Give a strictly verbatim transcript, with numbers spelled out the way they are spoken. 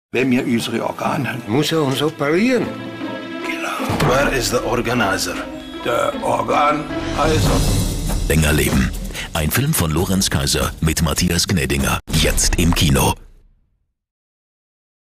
wenn wir unsere Organe haben. Muss er uns operieren? Genau. Wer ist der Organizer? Der Organkaiser. Länger leben. Ein Film von Lorenz Kaiser mit Matthias Gnädinger. Jetzt im Kino.